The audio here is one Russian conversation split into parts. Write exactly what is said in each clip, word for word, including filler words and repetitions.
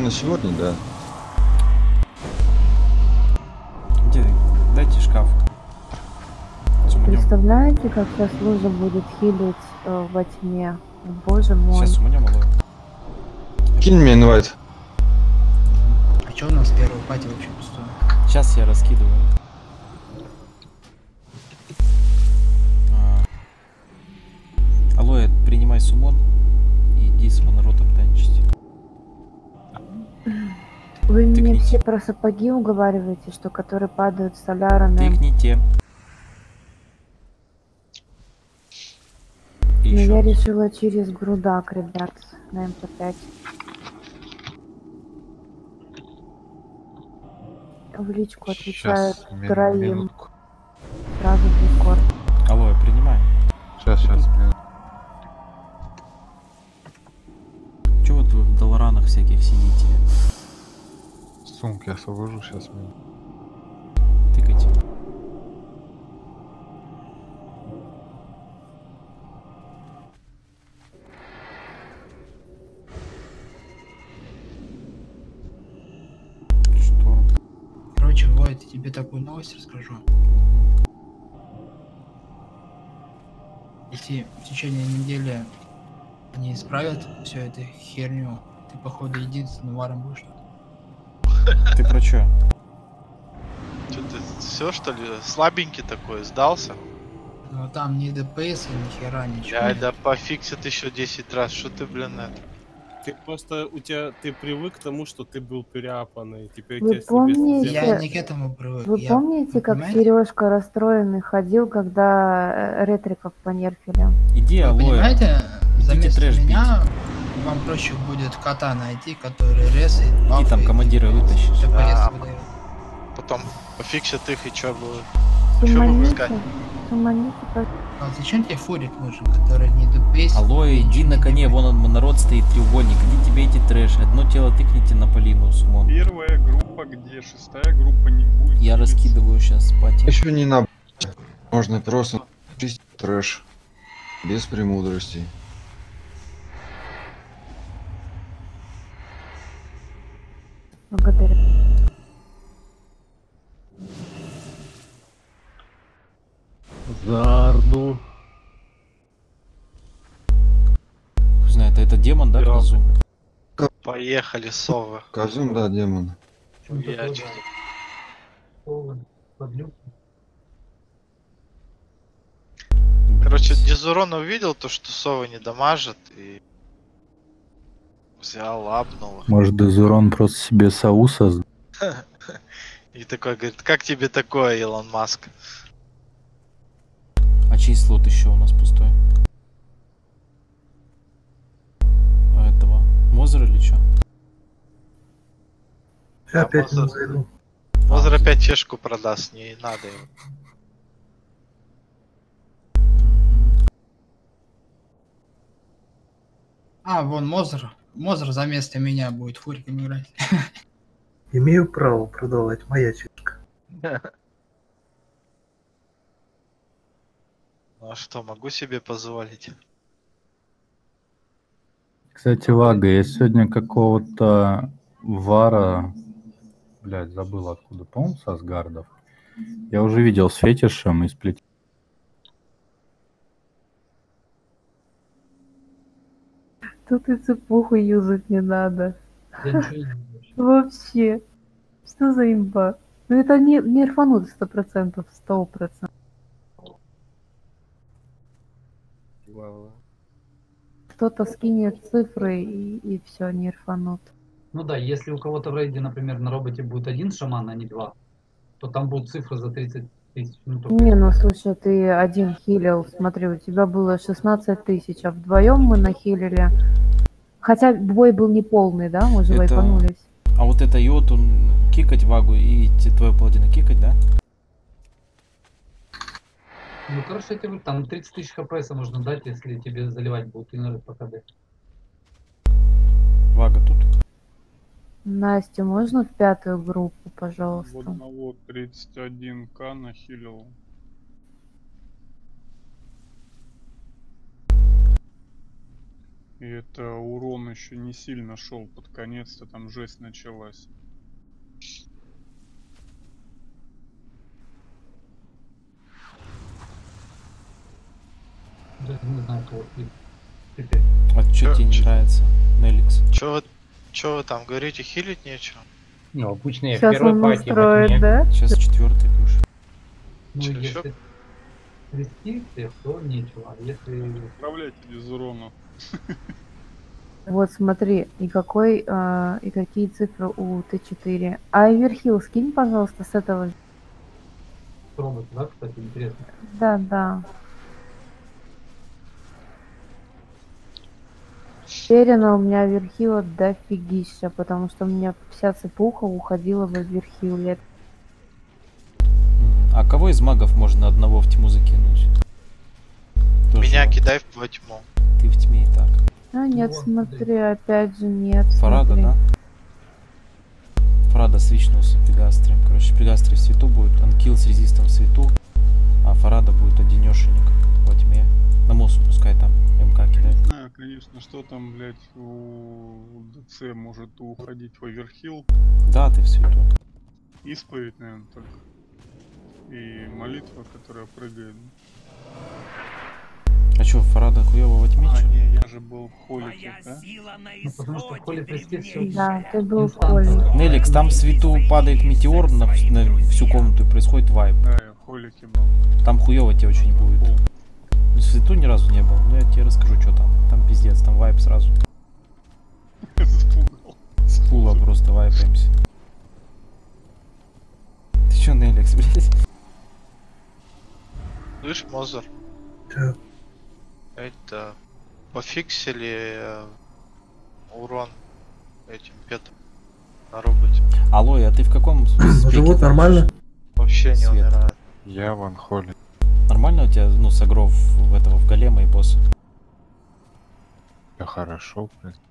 На сегодня, да. Где? Дайте шкаф. Суманем. Представляете, как сейчас Лужа будет хилить э, во тьме? Боже мой. Сейчас суманем его. Кинь мне инвайт. А чё у нас первый пати вообще пустой? Сейчас я раскидываю. А. Алоэ, принимай сумон и иди с моноротом танчить. Вы мне Тыкните. все про сапоги уговариваете, что которые падают с солярами. Тыкните. И Но еще. я решила через грудак, ребят, на эм пэ пять. В личку отвечают Сейчас, мин- троим. минутку. Сразу в дискорд. Алоэ, принимай. Сейчас, сейчас, минутку. Чего вот вы в долларанах всяких сидите? Сумки освобожу сейчас. Минутку. Тыкайте. Шторм. Короче, Войт, тебе такую новость расскажу. Если в течение недели не исправят всю эту херню, ты, походу, единственным варом будешь. Ты про чё? Что ты все что ли слабенький такой сдался? Но там ни дэ пэ эс, ни хера, ничего. Я нет. да пофиксит еще десять раз. Что ты, блин, это? Ты просто у тебя ты привык к тому, что ты был переапанный. Теперь Вы тебя помните- себе Я не к этому привык. Вы я... помните, вы как понимаете? Сережка расстроенный ходил, когда э, ретриков понерфили? Иди, Вы Алоэ. понимаете, заместо трэш меня вам проще будет кота найти, который ресает. Иди там бафает, командира вытащишь. ТПС Да, выдает. Потом пофиксит их и что будет? Чё будем Суманите, искать? суманите, пожалуйста. А зачем тебе фурик нужен, который не дэ пэ эс? Алоэ, иди на коне, вон он народ стоит, треугольник. Иди тебе эти трэш. Одно тело тыкните на Полину, сумон. Первая группа где? Шестая группа не будет. Я двигаться. раскидываю сейчас пати. Еще не на... Можно просто чистить трэш. Без премудростей. Благодарю. Зарду. Хуй знает, это демон, да, Да. внизу? Поехали, совы. Казум, да, демон. Я чё- Короче, Дизурон увидел то, что совы не дамажат и взял, лапнул их. Может, Дезурон просто себе САУ создал? И такой говорит, как тебе такое, Илон Маск? А чей слот еще у нас пустой? А этого? Мозер или что? Я опять не зайду. Мозер опять чешку продаст, не надо ему. А, вон Мозер. Мозер за место меня будет фуриком играть. Имею право продавать, моя чешка. Ну а что, могу себе позволить? Кстати, Вага, я сегодня какого-то вара, блядь, забыл откуда, по-моему, с Асгардов. Я уже видел с фетишем и с плетением. Тут и цепуху юзать не надо. Вообще. Что за имба? Ну это не, не рфанут сто процентов, сто процентов. Кто-то скинет цифры и, и все, не рфанут. Ну да, если у кого-то в рейде, например, на роботе будет один шаман, а не два, то там будут цифры за тридцать тысяч. Ну, только- Не, ну слушай, ты один хилил, смотри, у тебя было шестнадцать тысяч, а вдвоем мы нахилили. Хотя бой был не полный, да? Мы же Это- вайпанулись. А вот это йоту кикать вагу и те- твою паладина кикать, да? Ну, короче, я тебе говорю, там тридцать тысяч хпс нужно дать, если тебе заливать будут инеры по КД. Вага тут. Настя, можно в пятую группу, В пожалуйста? одного тридцать один ка нахилил. И это урон еще не сильно шел под конец-то, там жесть началась. Даже не знаю, кого ты. Теперь. А что Чё- тебе не чё- нравится, Неликс? Чё вы, чё вы там говорите, хилить нечего? Ну, обычные Сейчас первой он пати, устроит, да? Сейчас четвертый душ. Ну, Чё, если трясти всех, то нечего. А если... Управляйте без урона. Вот смотри, и какой, э, и какие цифры у Т четыре. А Эверхилл скинь, пожалуйста, с этого. Робот, да, кстати, интересно. Да, да. Уверена, у меня Эверхилла дофигища, потому что у меня вся цепуха уходила в Эверхилле. М, А кого из магов можно одного в тьму закинуть? Тоже Меня ладно. кидай во тьму. Ты в тьме и так. А нет, Вот, смотри, опять же нет. Фарада, смотри. да? Фарада свичнулся Пегастрем. Короче, Пегастрий в свету будет, Анкил с резистом в свету, а Фарада будет одинешенек во тьме. На мост пускай там МК кидает. Не знаю, конечно, что там, блять, у ДЦ может уходить в Оверхилл. Да, ты в свету. Исповедь, наверное, только. И молитва, которая прыгает. А чё, Фарада хуёво во тьме? А, чё? не, я же был в холике, да? Ну, потому что в холле престиж все Да, ты был в инстанция. холле. Неликс, там в свету падает метеор на, вс- на всю комнату и происходит вайп. Да, я в холике был. Там хуёво тебе очень будет. В свету ни разу не был, но я тебе расскажу, что там. Там пиздец, там вайп сразу. Запугал. С пула просто вайпаемся. Ты чё, Неликс, блядь? Слышь, Мозер, Да. это пофиксили э, урон этим петом на роботе. Алло, а ты в каком с- Ну, спеке живот там? нормально? Вообще не Свет. умирает. Я в анхоле. Нормально у тебя, ну, согров в этого, в голема и босса? Да хорошо, в принципе.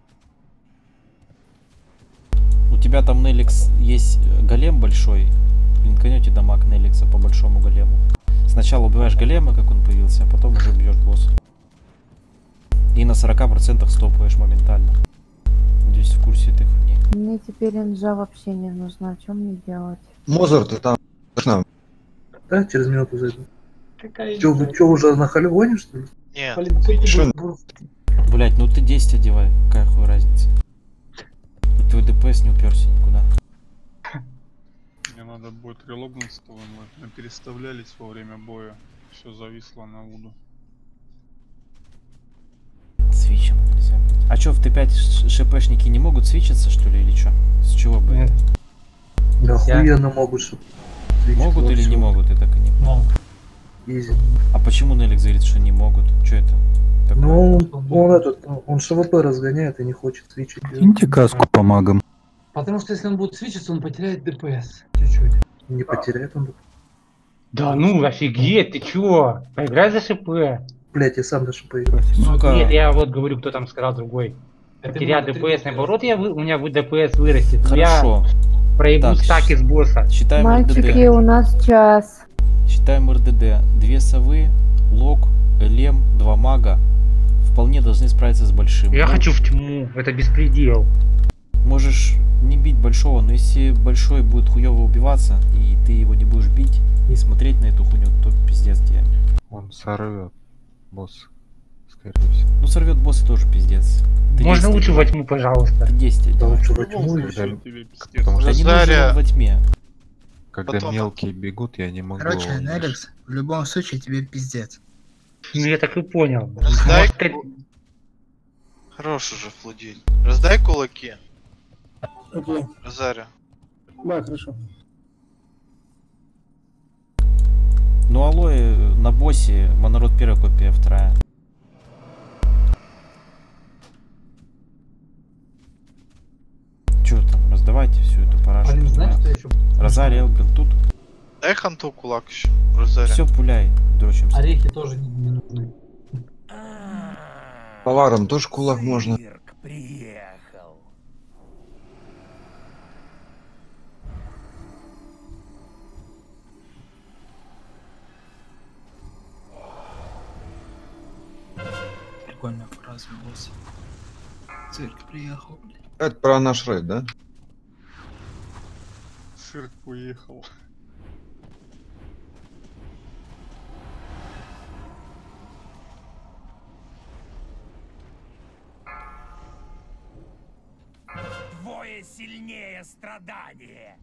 У тебя там, Неликс, есть э, голем большой. Линканете дамаг Неликса по большому голему. Сначала убиваешь голема, как он появился, а потом уже бьешь босса. И на сорока процентах стопаешь моментально. Надеюсь, в курсе этой хуйни. Мне теперь инжа вообще не нужна. Что мне делать? Мозер, ты там к нам. Да, через минуту зайду. Какая Че, вы чё, уже на хале гонишь, что ли? Нет, Блин, ты Чё? будешь бур- Блять, ну ты десять одевай, какая хуй разница. И твой ДПС не уперся никуда. Мне надо будет релогнуться, то мы переставлялись во время боя. Все зависло на Вуду. Свичем нельзя, блядь. А чё, в Т пять ш- ШПшники не могут свичиться, что ли, или чё? С чего бы Нет. это? Да Я- охуенно могут, чтоб... Могут или не могут, я так и не понял. Мол, Изи. А почему Неликс говорит, что не могут? Чё это? такое? Ну, он, он этот, он ШВП разгоняет и не хочет свечить. Киньте каску по магам. Потому что если он будет свечиться, он потеряет ДПС. Чуть-чуть. Не потеряет он. Да ну, офигеть, ты чё? Поиграй за ШП. Блять, я сам даже поиграл. Сука, Нет, я вот говорю, кто там сказал другой. Это Потеря много ДПС, три- наоборот, я, вы- у меня вы- ДПС вырастет. хорошо. Я проебу Так, стаки с босса. Считаем Мальчики, РДД. у нас час. Считаем РДД. Две совы, лог, лем, два мага вполне должны справиться с большим. Я Ну, хочу в тьму, это беспредел. Можешь не бить большого, но если большой будет хуёво убиваться, и ты его не будешь бить и смотреть на эту хуйню, то пиздец тебе. Он сорвет босс, скорее всего. Ну сорвет босса тоже пиздец. Ты Можно десять лучше во одевай. тьму, пожалуйста. Ты десять Да одевай. лучше В во любом тьму и случае всё. тебе пиздец. Потому что Да не Заря. нужен во тьме. Когда Потом- мелкие бегут, я не могу. Короче, его Неликс, в любом случае тебе пиздец. Ну я так и понял. Раздай, Может, ты- ку- Хорош уже флудить. Раздай кулаки. Окей. Розаря. Да, хорошо. Ну алоэ на боссе, монород первая копия, вторая. Чё там, раздавайте всю эту парашу. Блин, знаешь, что еще? Розария, Элбрил тут. Дай ханту кулак еще. Розаря. Все, пуляй, дрочимся. Орехи тоже не, не нужны. Поваром тоже кулак можно. Прикольная фраза, босс. Цирк приехал, блядь. Это про наш рейд, да? Цирк уехал. Двое сильнее страдания.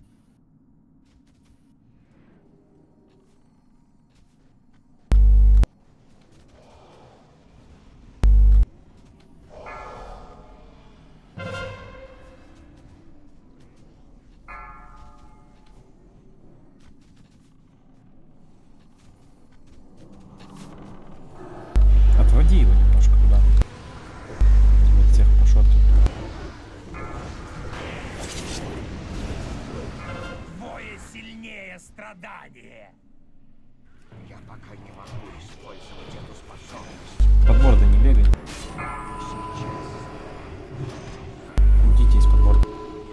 Отводи его немножко туда. Вот тех пошел тут. Двое сильнее страдания. Я пока не могу использовать эту способность. Под мордой не бегай. Уйдите из-под морды.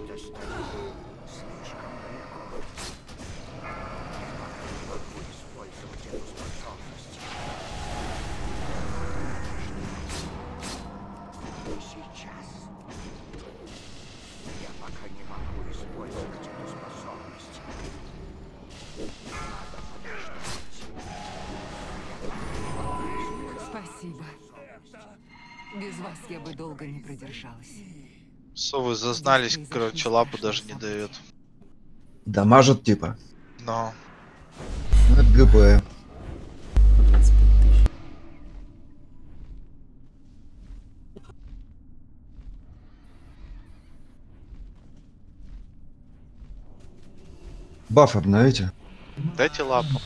Спасибо. Без вас я бы долго не продержалась. Совы зазнались, короче, лапу даже не дает. Дамажат типа. Но. Ну, это ГБ. двадцать пять тысяч. Баф обновите. Дайте лапу.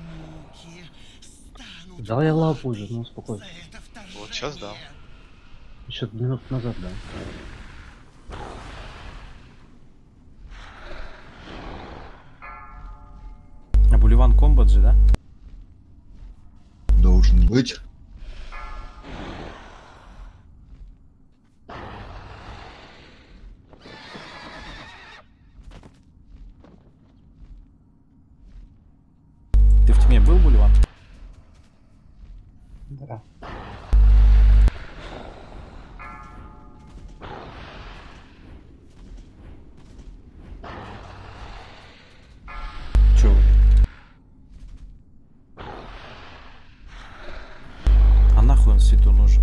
Дал я лапу уже, ну успокойся. Вот сейчас дал. Еще минут назад, да. А Буливан комбат же, да? Должен быть. Ты в тьме был, Буливан? Да. Чё? А нахуй он свету нужен?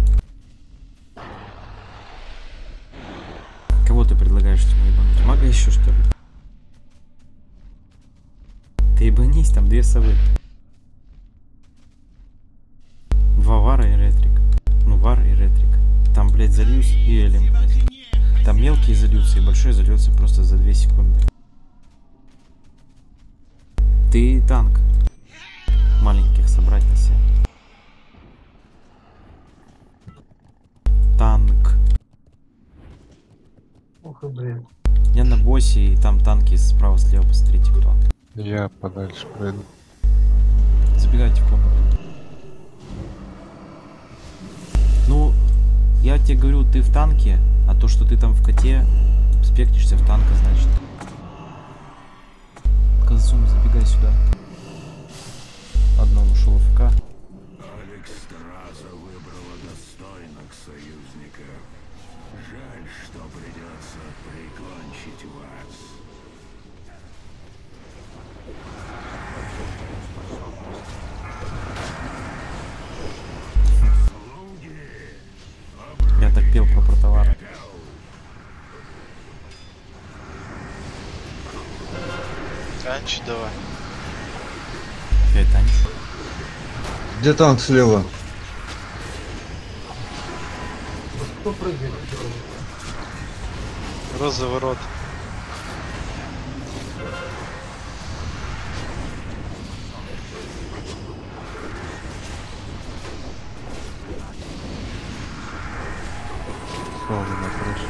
Кого ты предлагаешь тьму ебануть? Мага еще что ли? Ты ебанись, там две совы. Два вара и ретрик. Ну, вар и ретрик. Там, блядь, зальюсь и элем, блядь. Там мелкие зальются и большой зальется просто за две секунды. Ты танк. Маленьких собрать на себя. Танк. Ох и блин. Я на боссе, и там танки справа-слева, посмотрите кто. Я подальше пройду. Забегайте в комнату. Ну, я тебе говорю, ты в танке, а то, что ты там в коте, спектишься в танка, значит. Казум, забегай сюда. Одно ушел в ФК. Алекс Страза выбрала достойных союзников. Жаль, что придется прикончить вас. Я так пел про протовары. Танчи давай. Опять танчу. Где танк слева? Кто прыгает? Розовый рот. Слово на крыше.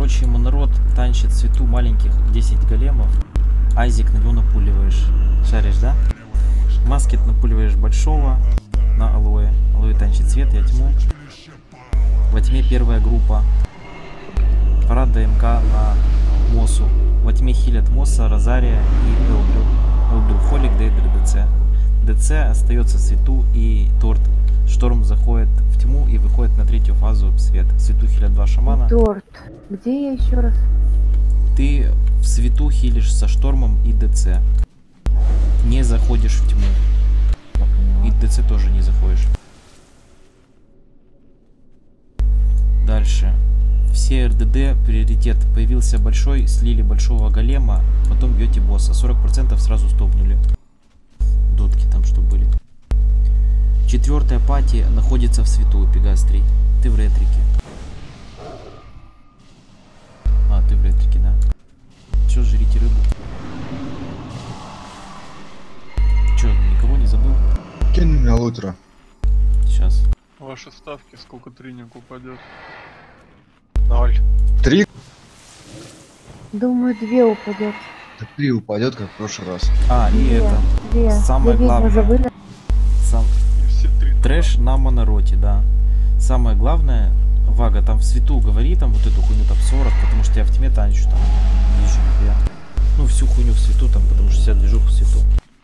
Короче, ему народ танчит в свету маленьких десять големов. Айзик на него напуливаешь. Шаришь, да? Маскет напуливаешь большого на алоэ. Алоэ танчит свет, я тьму. Во тьме первая группа. Парад ДМК на Мосу. Во тьме хилят Моса, Розария и Элдрю. Элдрю Холик, Дейдер, ДЦ. ДЦ остается в свету и торт. Шторм заходит в тьму и выходит на третью фазу в свет. В свету хилят два шамана. Торт. Где я еще раз? Ты в свету хилишь со штормом и ДЦ. Не заходишь в тьму. И ДЦ тоже не заходишь. Дальше. Все РДД приоритет. Появился большой, слили большого голема, потом бьете босса. сорок процентов сразу стопнули. Дотки там что были. Четвертая пати находится в свету, Пегастрий. Ты в ретрике. А, ты в ретрике, да. Чё, жрите рыбу. Чё, никого не забыл? Кинь меня лутера. Сейчас. Ваши ставки, сколько тренинг упадет? Ноль. Три? Думаю, две упадет. Так три упадет, как в прошлый раз. А, и Две, это. две. Самое Две ведьмы главное. забыли. Сам... Трэш на монороте, да. Самое главное, Вага, там в свету говори там вот эту хуйню, там сорок, потому что я в тьме танчу там. Вижу, я. Ну, всю хуйню в свету там, потому что вся движуха в свету.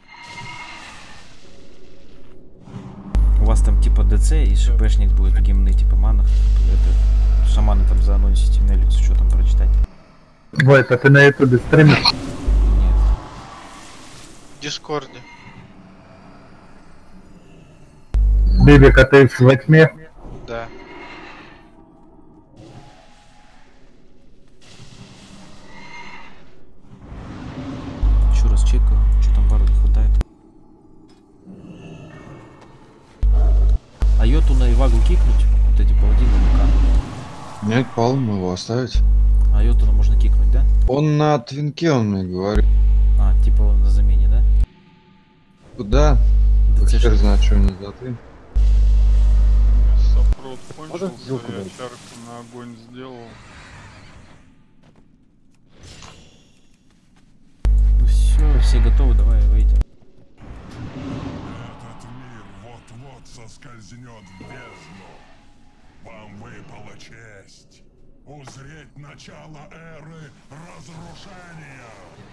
У вас там типа ДЦ и ШПшник будет гимны типа манах. Это шаманы там заанонсите на лицо, что там прочитать. Вайт, а ты на ютубе стримишь? Нет. В Дискорде. Бибик, а ты во тьме? Да. Еще раз чекаю, что там вару не хватает. А йоту на Ивагу кикнуть? Вот эти паладины МК. Нет, по-моему, его оставить. А йоту можно кикнуть, да? Он на твинке, он мне говорит. А, типа он на замене, да? Куда? Да Хер знает, что не за ты. Сапрот Можно кончился, ссылку я дать? чарку на огонь сделал. Ну все, все готовы, давай выйдем. Этот мир вот-вот соскользнет в бездну. Вам выпала честь узреть начало эры разрушения.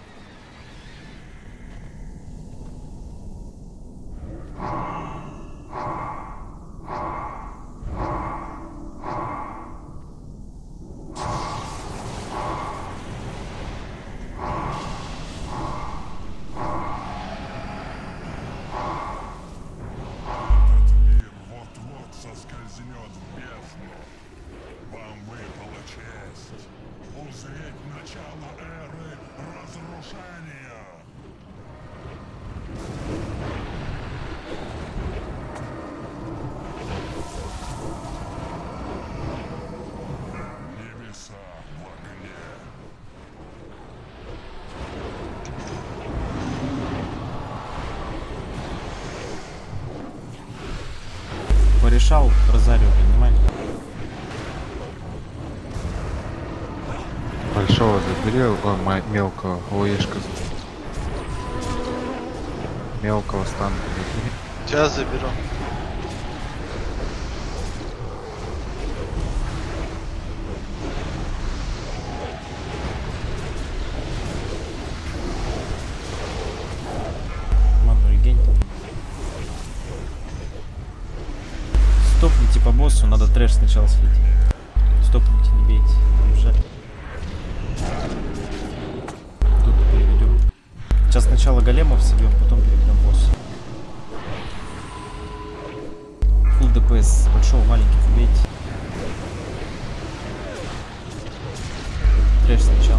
Соскользнет в бездну. Вам выпала честь узреть начало эры разрушения. Небеса в огне. Порешал Розарио, понимаете? Большого забери, о, ма- мелкого, ОЕшка. Мелкого станка забери. Тебя заберу. Ману регень. Стопните по боссу, надо трэш сначала слить. Стопните, не бейте. Жаль. Тут переведем. Сейчас сначала големов собьем, потом переведем босса. Фулл ДПС большого, маленьких убейте. Трэш сначала.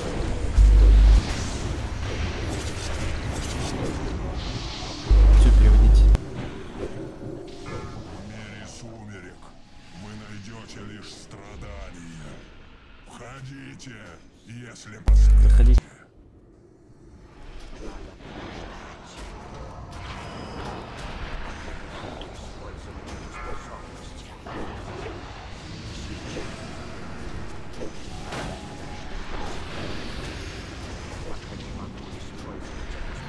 Все, переводите. В мире сумерек вы найдете лишь страдания. Входите, если посмеете. Заходите.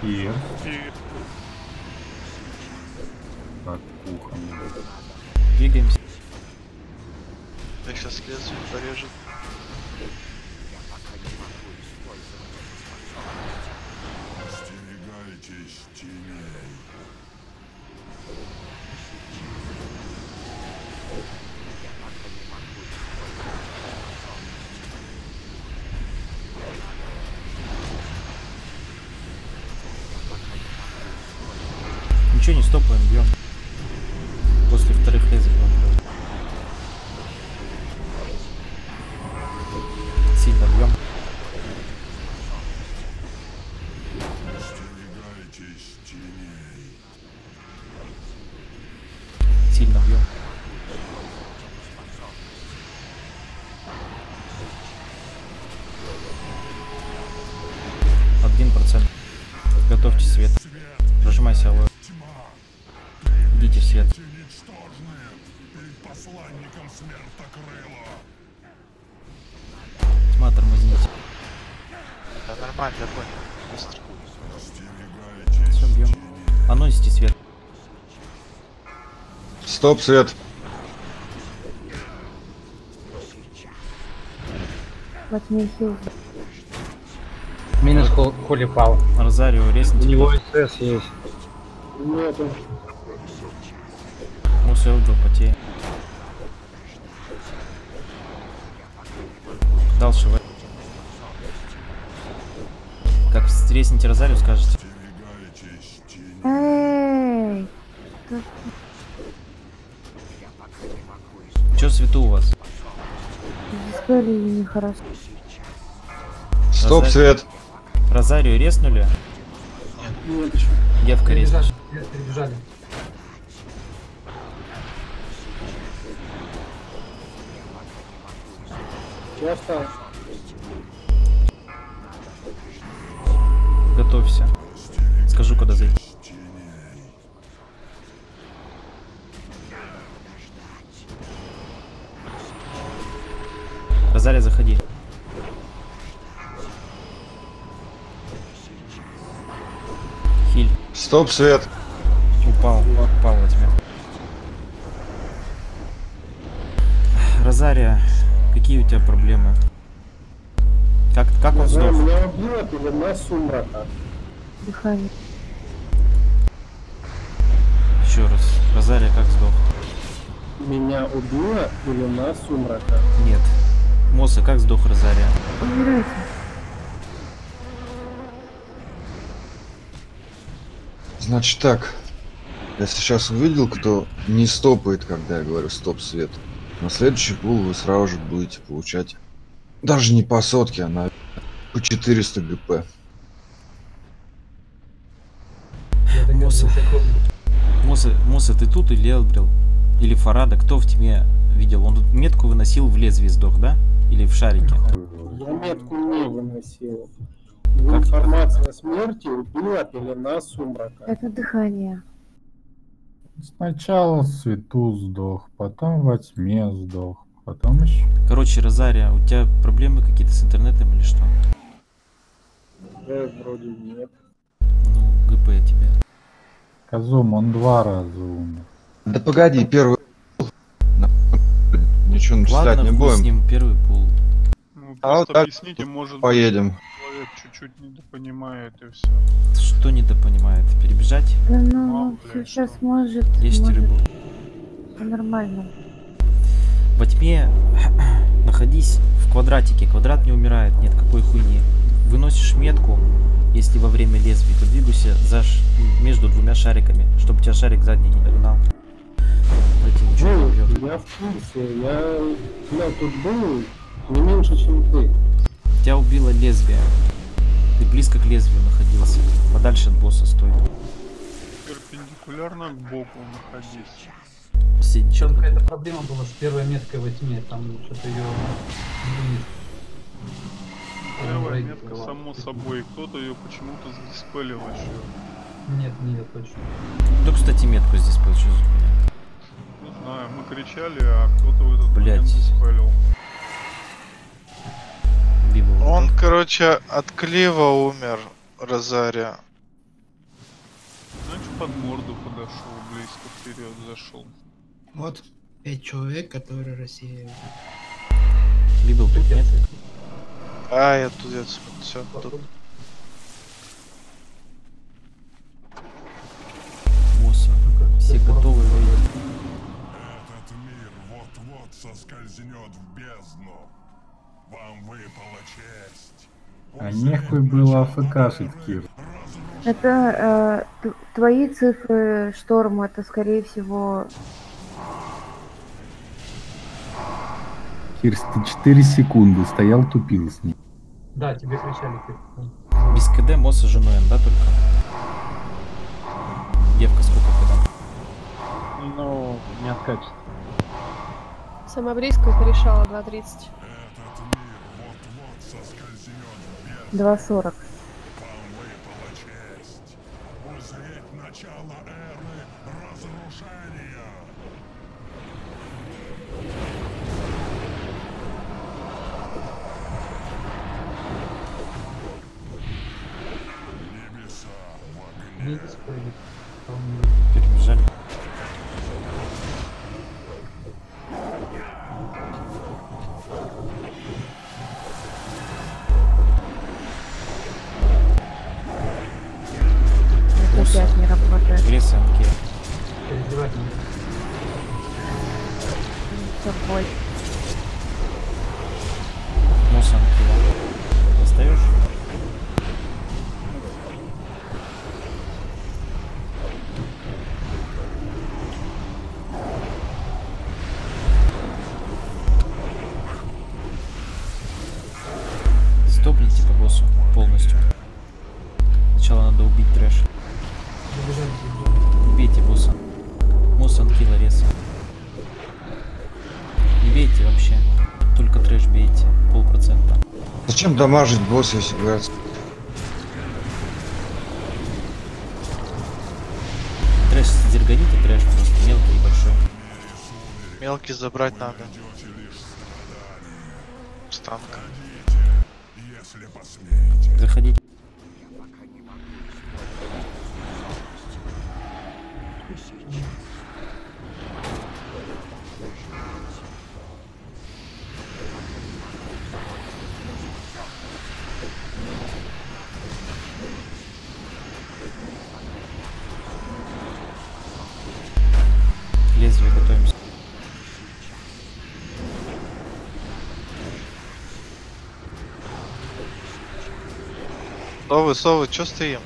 Кир. И Так, ухом. Двигаемся. их сейчас лезвие порежет. Остерегайтесь теней. Ничего не стопаем, бьем. После вторых лезвий будем бить. Сильно бьем. Остерегайтесь теней. Сильно бьем. Один процент. Готовьте свет. Прожимайся, алло. Идите в свет. Ничтожные перед посланником смертокрыла. Тьма, тормозните. Да нормально, я понял. Быстро. Остерегайтесь. Все, бьем. Анонсите свет. Стоп, свет. Вот мне хил. Минус хол- холи пал. Розарио, резните. У него СС есть. Нету. Мусор убил, потеет. Дал шивать. Как встретите Розарио, скажете. Остерегайтесь теней. Эй! Чё свету у вас? Диспели нехорошо. Стоп, Розарио. свет. Розарио резнули? Нет еще. Девка резнула. Перебежали, перебежали. Я осталось. Готовься. Скажу, куда зайти. Розарио, заходи. Хиль. Стоп, свет. Упал, упал во тьме. Розарио, какие у тебя проблемы? Как, как он сдох? Меня убила пелена сумрака. Дыхание. Еще раз. Розарио как сдох? Меня убила пелена сумрака. Нет. Моса, как сдох Розарио? Умирайте. Значит так. Я сейчас увидел, кто не стопает, когда я говорю стоп, свет. На следующий пул вы сразу же будете получать даже не по сотке, а на по четыреста ГП. Моса. Моса, Моса, ты тут или Элбрил? Или Фарада? Кто в тьме видел? Он тут метку выносил в лезвие, сдох, да? Или в шарике? Я метку не выносил. В Как? информации о смерти убила пелена сумрака. Это дыхание. Сначала в свету сдох, потом во тьме сдох, потом еще. Короче, Розарио, у тебя проблемы какие-то с интернетом или что? Да, вроде нет. Ну, ГП тебе. Казум, он два раза умер. Да погоди, первый... Ничего начислять Ладно, не хуй с будем. ним, первый пул. Ну, А вот просто так объясните, может поедем. быть, человек чуть-чуть недопонимает и все. Что недопонимает? Перебежать? Да ну, Мало ну ли, сейчас что. может. Есть может. рыбу. Всё нормально. Во тьме находись в квадратике. Квадрат не умирает, нет какой хуйни. Выносишь метку, если во время лезвия, то двигайся за ш... между двумя шариками, чтобы тебя шарик задний не догнал. Эти ничего не Ну, убьет. я в курсе. Я, я тут был не меньше, чем ты. Тебя убило лезвие. Ты близко к лезвию находился. Подальше от босса стой. Перпендикулярно к боку находись. Последний Там чё-то какая-то был. проблема была с первой меткой во тьме, там что-то ее Первая метка, само собой, кто-то ее почему-то задиспелил еще. Нет, не я точно. Ну, кстати, метку здесь получил. Не знаю, мы кричали, а кто-то в этот Блядь. момент диспелил. Библ. Он, короче, от клива умер, Розарио. под морду подошел, близко вперед зашел. Вот пять человек, которые рассеивают. Библ тут нет? А, я тут, я все, тут. Боссы. Все готовы выйти. Этот мир вот-вот соскользнет в бездну. Вам выпала честь. А нехуй было АФКшить, Кир. Это э, т- твои цифры, Шторм, это скорее всего... Кир, ты четыре секунды стоял, тупил с ним. Да, тебе кричали. Ты. Без КД Мосса жену Н, да, только? Девка сколько КД? Ну, не откачет. Самое близкое порешала два тридцать. два сорок. Узреть начало эры разрушения. Небеса в огне. Перебежали. Опять не работает. Рисунки. С собой. Мусанки. Достаешь? Стопните по боссу полностью. Сначала надо убить трэш. Убейте босса. Муссан килла рез. Не бейте вообще. Только трэш бейте. Полпроцента. Зачем дамажить босса, если говорят? Трэш зерганите, трэш просто мелкий и большой. Мелкий забрать надо. Станка. Заходите. Лезвие готовимся. Совы, совы, чё стоим?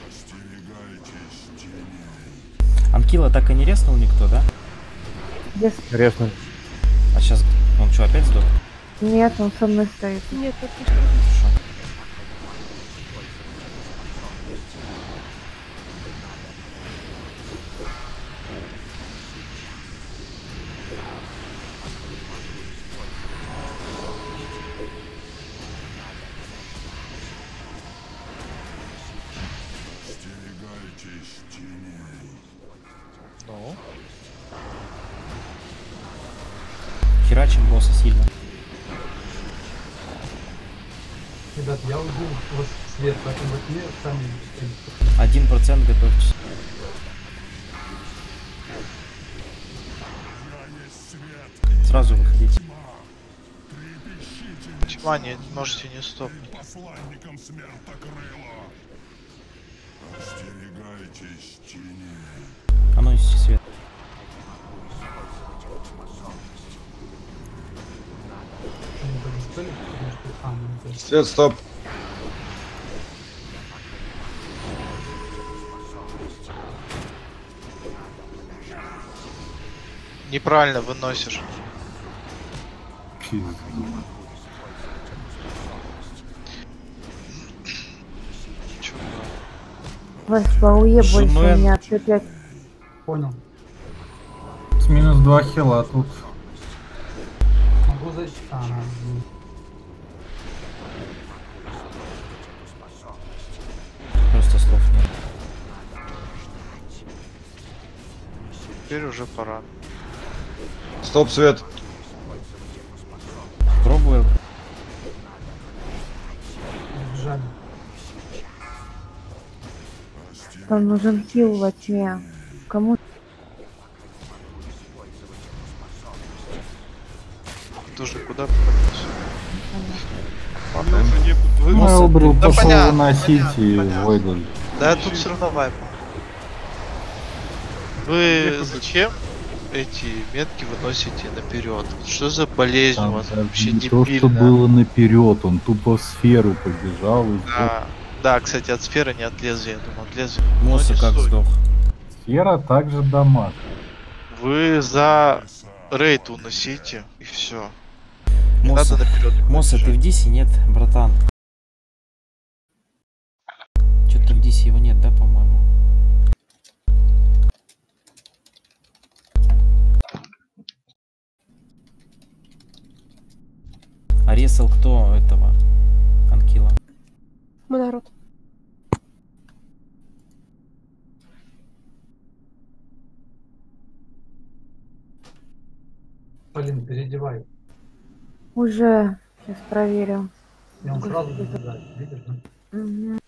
Анкила так и не резнул никто, да? Где... Резнул. А сейчас он что, опять сдох? Нет, он со мной стоит. Нет, тут не Хорошо. Остерегайтесь теней. Ну? Херачим босса сильно. Ребят, я уйду вот свет, поэтому вот мне сами... Один процент готовьтесь. Сразу выходите. Тьма, не можете не стопнуть. Посланником смертокрыла. Остерегайтесь теней. А ну неси свет. Свет, стоп. Неправильно выносишь. Вас по УЕ больше у Жумен. меня опять. Понял. С минус два хила тут. Могу защитить. Ага. Просто слов нет. Теперь уже пора. Стоп, свет. Пробую. Жаль. Там нужен хил во тьме. хватаем. Вы- Ну, Мосс, Элбрил да пошел понятно, выносить понятно, и понятно. Войдель. Да тут все равно вайп. Вы зачем эти метки выносите наперед? Что за болезнь у Там вас даже вообще не то, что дебильная? было наперед, он тупо в сферу побежал и сдох. Да, да, кстати, от сферы не от лезвия, я думал, от лезвия. Но Мосса не как суть. сдох. Сфера также дамаг. Вы за рейд уносите и все. Не Мосса, надо наперед. Мосса, ты в Дисе нет, братан? Что-то в Дисе его нет, да, по-моему? А резал кто этого Анкила? Мы народ. Полин, переодевай. Уже. Сейчас проверю. И он сразу забегает, видишь, да? Мгм.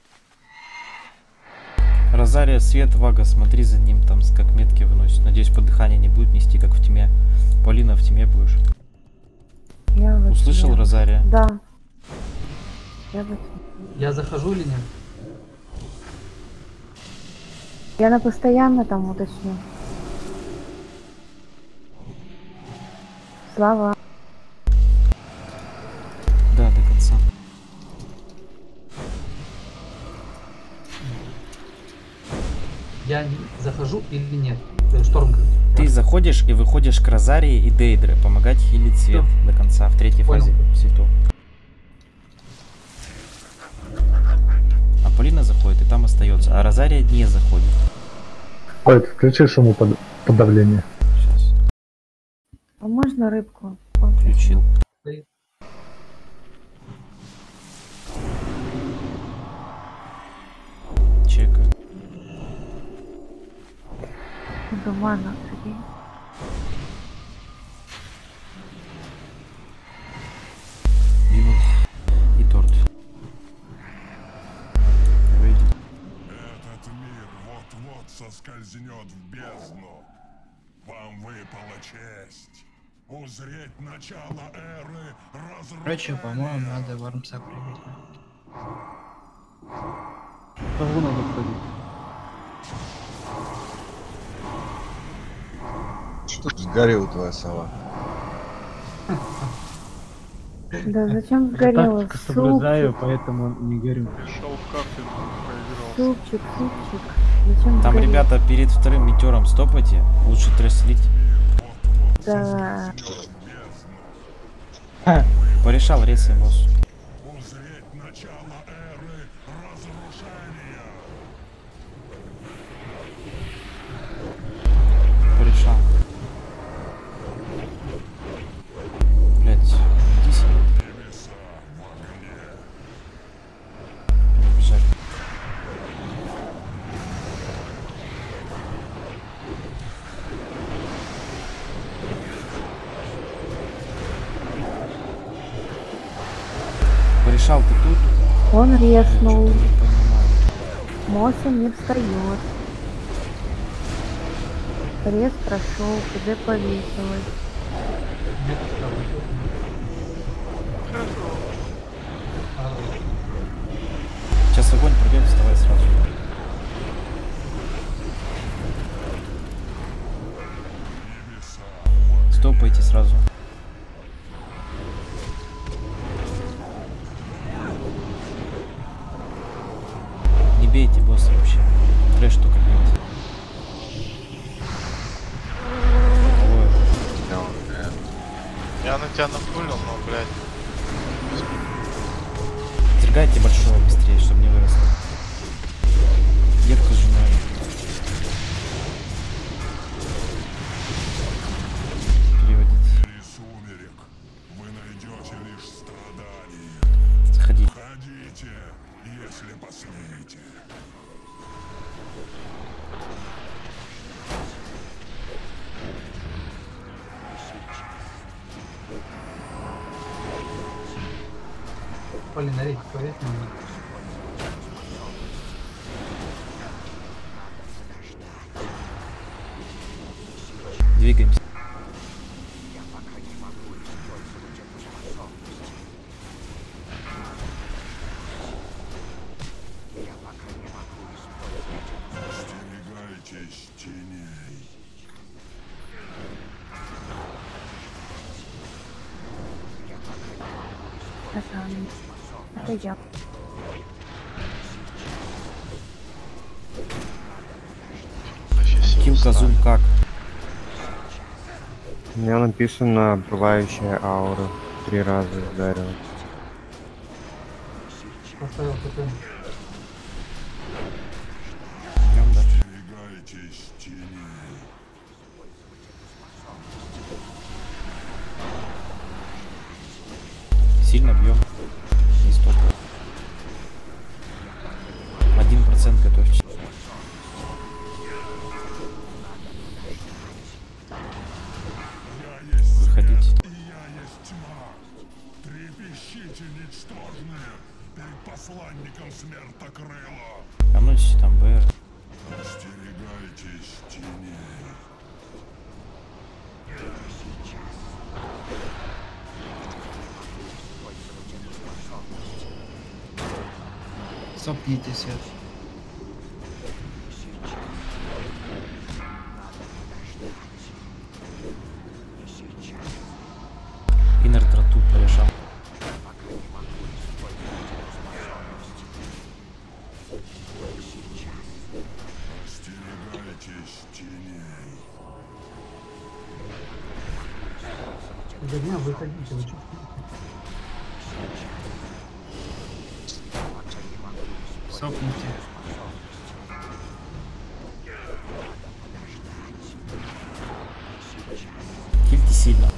Розария, Свет, Вага, смотри за ним, там с- как метки выносит. Надеюсь, по дыханию не будет нести, как в тьме. Полина, в тьме будешь. Я в Услышал, ответ. Розария? Да. Я в ответ. Я захожу или нет? Я на постоянно там уточню. Слава. Да, до конца. Я не- захожу или нет? Э, Шторм. Ты заходишь и выходишь к Розарии и Дейдре, помогать хилить свет до конца, в третьей Понял. фазе свету. А Полина заходит и там остается, а Розария не заходит. Ой, включи шуму под... подавление. Сейчас. А можно рыбку? Включил. Чека. Тумана, прикинь. Вивал и торт. Выйдем. Этот мир вот-вот соскользнет в бездну. Вам выпала честь узреть начало эры разрушения. Короче, по-моему, надо в Армсак прыгать. Кого надо ходить? Что ж сгорела твоя сова? Да зачем сгорела? Тактику соблюдаю, Супчик, поэтому не горю. Пришел в кафедру, проиграл. супчик, супчик. Зачем Там, сгорела? ребята, перед вторым метеором стопайте. Лучше тряслить. Да. Порешал рейсы босс. Узреть начало эры разрушения. Порешал. Блять, иди себе. Побежали. Порешал, ты тут? Он резнул. Не понимаю. Мосса не встает. Рез прошел, тебе повесилось. Сейчас огонь пройдет, вставай сразу. Стопайте сразу. Не бейте босса вообще. Трэш только бейте. Ой, Я на тебя напулил, но, блядь. Зергайте большого быстрее, чтобы не выросло. Девка с женой. Переводите. Из сумерек вы найдете лишь страдания. Заходи. Входите, если посмеете. Полин, рейд, повесь на меня. Двигаемся. Это, это я. Килка зум как? У меня написано пылающая аура. Три раза ударил. Поставил ТП. Остерегайтесь теней. Сильно бьем. Не стоп. Один процент готовьте. Выходите. Трепещите, ничтожные, перед посланником смертокрыла. А ну там БР. Остерегайтесь теней. Сопните свет. Иннер троту порешал. Остерегайтесь теней. Из огня выходите, вы что? Сопните. Кильте сильно.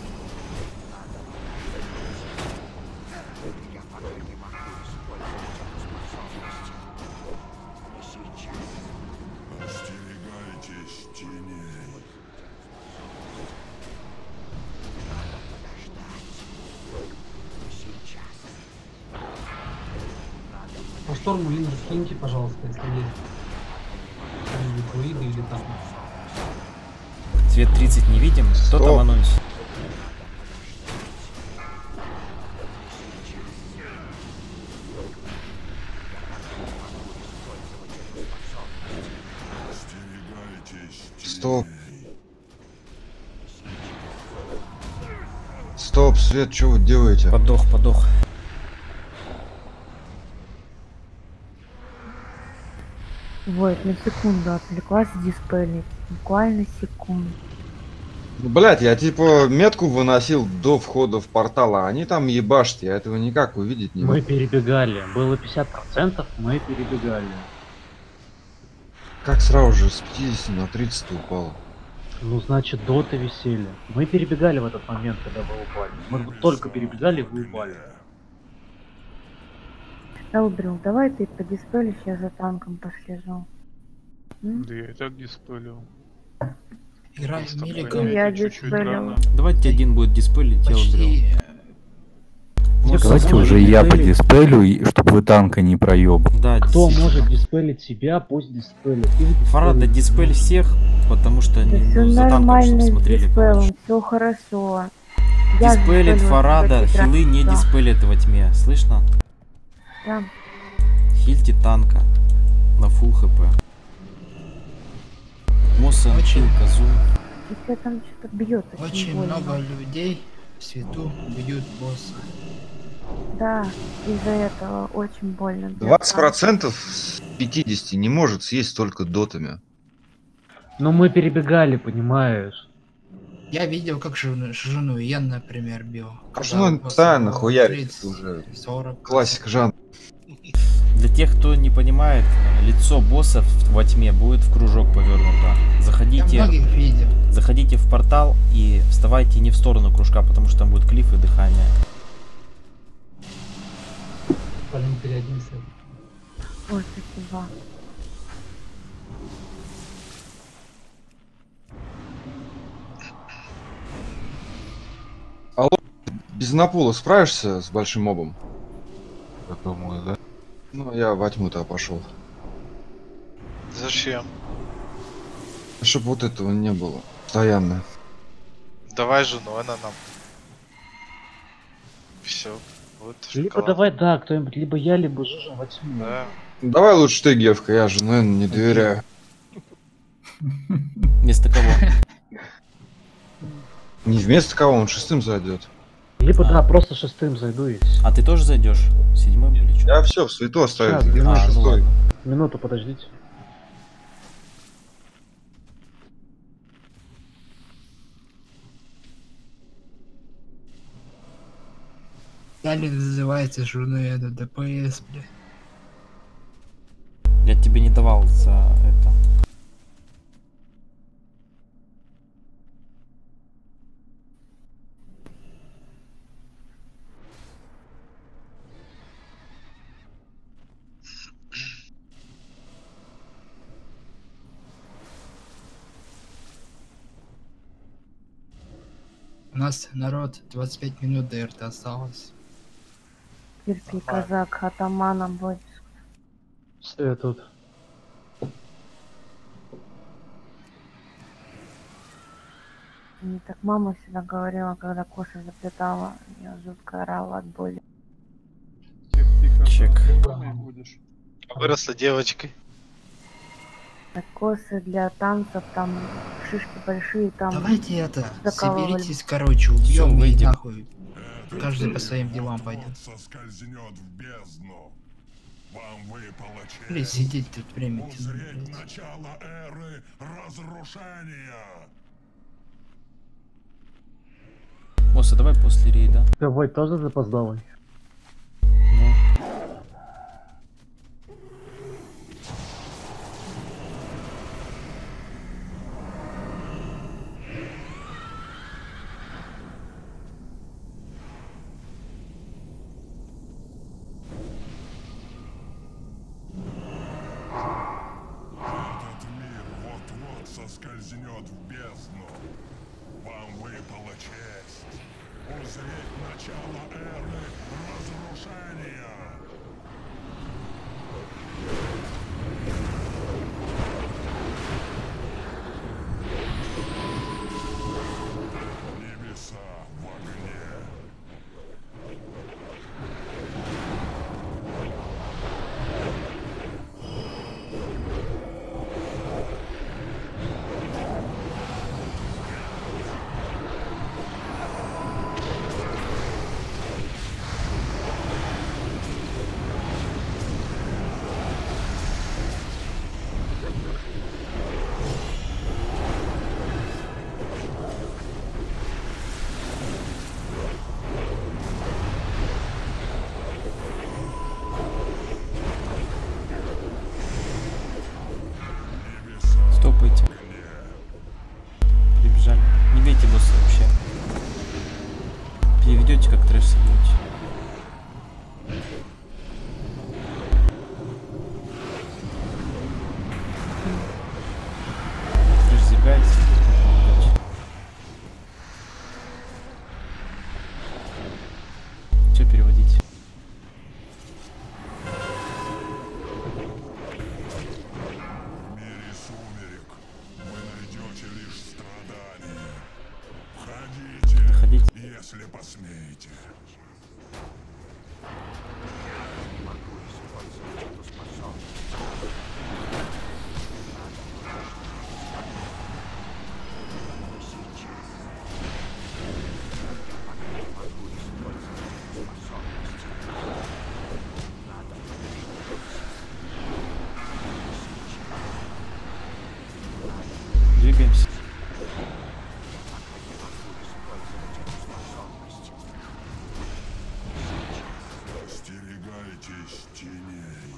Остерегайтесь теней. По шторму линзы киньте, пожалуйста, если есть. Или друиды, или там. Цвет тридцать не видим. Кто там анонсит? Стоп. Стоп, Свет, что вы делаете? Подох, подох. Вот, на секунду отвлеклась диспелить. Буквально секунду. Блять, я типа метку выносил до входа в портал, а они там ебашат, я этого никак увидеть не могу. Мы перебегали. Было пятьдесят процентов, мы перебегали. Как сразу же с пятидесяти на тридцать упало? Ну, значит, доты висели. Мы перебегали в этот момент, когда вы упали. Мы вот только перебегали, вы упали. Элдрил, давай ты подиспелишь, я за танком послежу. М? Да я и так диспелил. Играй Просто миликом. мне Я чуть-чуть диспелил. рано. Давайте один будет диспелить, Почти. Может, Давайте собой уже я подиспелю, и- чтобы вы танка не проебали. Да, Кто действительно. может диспелить себя, пусть диспелит. Фарада, диспель всех, потому что они Все ну, за танком, нормально чтобы с смотрели. диспелом, все хорошо. Я Диспелит диспелю Фарада, этот хилы не да. диспелят во тьме, слышно? Да. Хильте танка на фул хп. Мосан, хилка, зум. Если там что-то бьет, очень, Очень больно. много людей в свету бьют босса. Да, из-за этого очень больно. для двадцать танка. процентов с пятидесяти не может съесть только дотами. Но мы перебегали, понимаешь? Я видел, как жену, жену Йен, например, бил. А что Когда он босса постоянно было хуярит тридцать, уже? сорок. Классика жанра. Для тех, кто не понимает, лицо босса в- во тьме будет в кружок повернуто. Я Заходите, многих видел. заходите в портал и вставайте не в сторону кружка, потому что там будет клифф и дыхание. Полин, переоденься. Ой, спасибо. Алло, без напула справишься с большим мобом? Я думаю, да? Ну, я во тьму-то пошел. Зачем? Чтоб вот этого не было. Постоянно. Давай жену, она нам. Все. Вот Либо шоколад. давай, да, кто-нибудь, либо я, либо Жужа во тьму. Да. Давай лучше ты, Гевка, я же, наверное, не доверяю. Вместо кого? Не вместо кого, он шестым зайдет. Либо да, просто шестым зайду и всё. А ты тоже зайдешь? Седьмым или что? Я все в свету оставил. Сейчас, где-то минуту, А, ну шестой. ладно. Минуту, подождите. Далее называется журнал ДПС, бля. Я тебе не давал за это. У нас, народ, двадцать пять минут до РТ осталось. Терпи, казак, атаманом будешь. Все, я тут. Мне так мама всегда говорила, когда Коша заплетала, я жутко орала от боли. Чек. Будешь. Выросла девочкой. Так косы для танцев, там шишки большие, там... Давайте это, закалывали. соберитесь, короче, Всё, убьем и выйдем. нахуй. Каждый по своим делам пойдет. Соскользнет в бездну. Вам выпала честь Или сидеть тут время тянуть, узреть блядь. начало эры разрушения. Оса, давай после рейда. Тобой тоже запоздалый? Ну. Этот мир вот-вот соскользнет в бездну. Вам выпала честь узреть начало эры разрушения. Небеса в огне. Стопайте. Прибежали. Не бейте босса вообще. Переведете как трэш собьете. Трэш зигайте. Че переводить? В мире сумерек вы найдете лишь страдания. Входите, Заходите. если посмеете. Двигаемся. Остерегайтесь теней.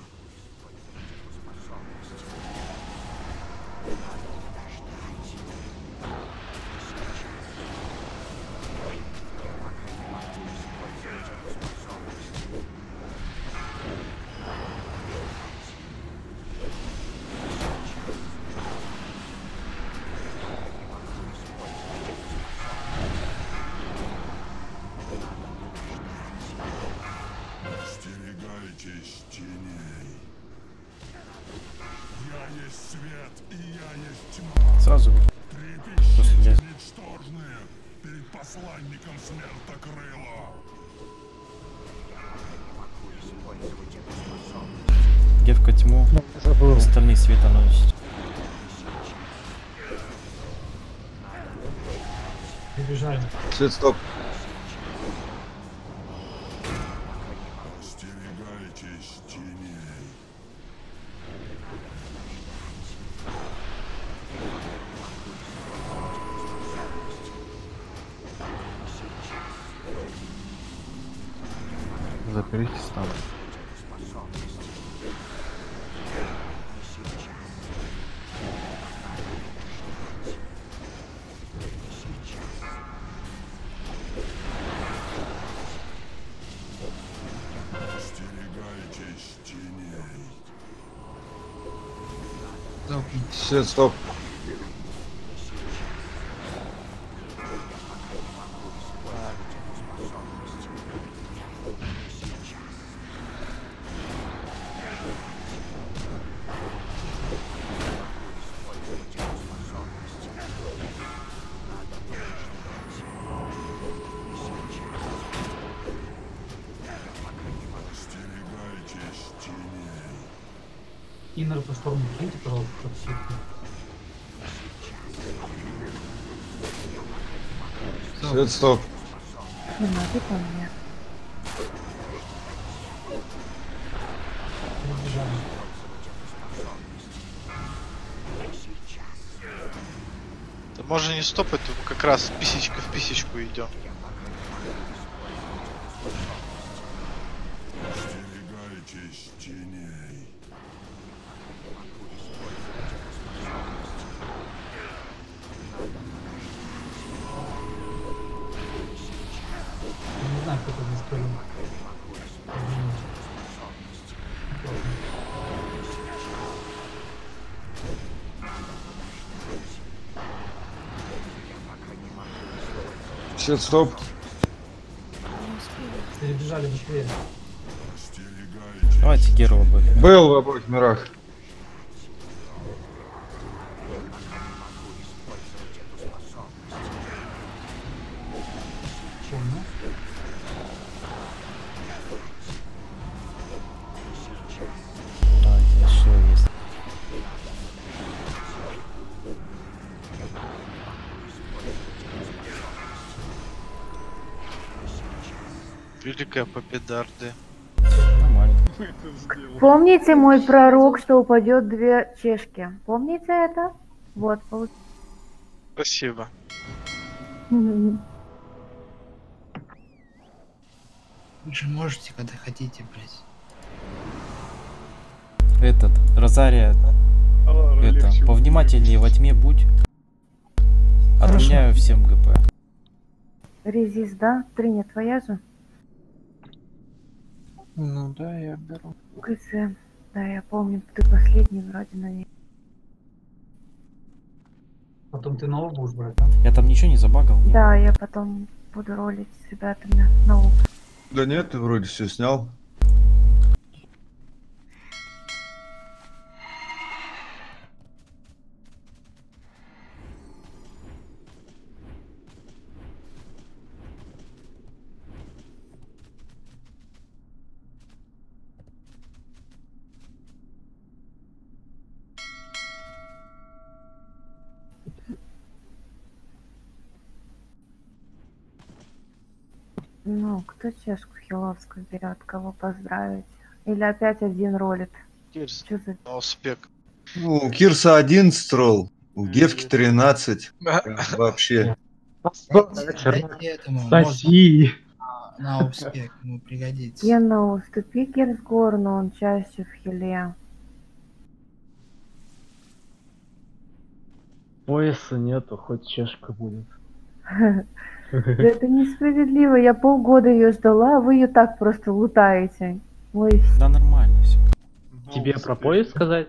Остерегайтесь теней. Я есть свет, и я есть тьма. Сразу после Трепещите, леса. ничтожные, перед посланником смертокрыла. Гевка тьму. Забыл. Остальные света носят. Прибежали. Свет, стоп. Запритесь там. Свет, стоп. Иннер по сторону киньте, пожалуйста, подсветку. Свет, стоп. Не могу по мне. Да можно не стопать, тут как раз писечка в писечку идем. Не знаю, кто это здесь стоит. Свет, стоп. Перебежали быстрее. Давайте Геру обыграем. Был в обоих мирах. Давайте, еще есть. Великая победа Орды. Нормально. Помните мой пророк, что упадет две чешки? Помните это? Вот, получ- Спасибо. Вы же можете, когда хотите, блядь. Этот, Розария, это, повнимательнее во тьме будь. Отменяю всем ГП. Резист, да? Три не твоя же? Ну да, я беру. ГЦ. Да, я помню, ты последний вроде на ней. Потом ты нового будешь брать, да? Я там ничего не забагал? Нет? Да, я потом буду ролить с ребятами на опыт. Да нет, ты вроде все снял. Ну, кто чешку хиловскую берет, кого поздравить? Или опять один ролит? Кирс, Чё за... на успех. Ну, у Кирса одиннадцать ролл, у Гевки тринадцать. Прям вообще. Дайте этому, Соси. может, на, на успех, ему пригодится. Гена, уступи Кирсгорну, он чаще в хиле. Пояса нету, хоть чешка будет. Это несправедливо, я полгода ее ждала, а вы ее так просто лутаете. Ой, Да нормально все. Тебе про пояс сказать?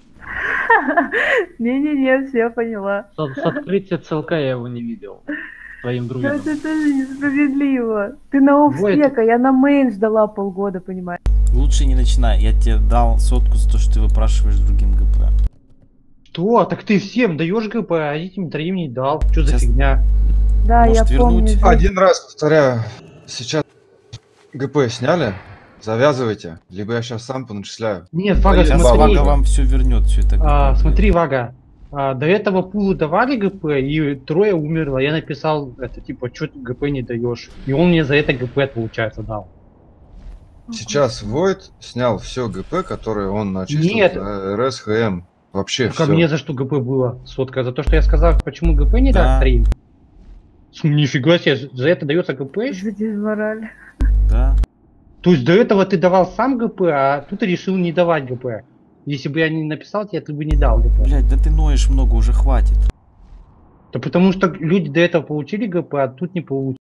не-не-не, все поняла. С, с открытия ЦЛК я его не видел. Своим Но друидом. это тоже несправедливо. Ты на офспека, я на мейн ждала полгода, понимаешь? Лучше не начинай, я тебе дал сотку за то, что ты выпрашиваешь другим ГП. Что? Так ты всем даешь ГП, а этим троим не дал. Что за Сейчас- фигня? Да, Может, я помню. вернуть? же. Один раз повторяю. Сейчас ГП сняли, завязывайте, либо я сейчас сам поначисляю. Нет, Вага, Сейчас смотри. Вага вам все вернет, все это ГП. А, блядь. смотри, Вага. А, до этого пулу давали ГП, и трое умерло. Я написал, это типа, что ты ГП не даешь. И он мне за это ГП, получается, дал. Сейчас Войд снял все ГП, которое он начислил Нет. за РСХМ. Вообще Так, а все. мне за что ГП было? Сотка. За то, что я сказал, почему ГП не Да. даст стрим? Нифига себе, за это дается ГП еще? Мораль. Да. То есть до этого ты давал сам ГП, а тут ты решил не давать ГП. Если бы я не написал тебе, ты бы не дал ГП. Блять, да ты ноешь много, уже хватит. Да потому что люди до этого получили ГП, а тут не получили.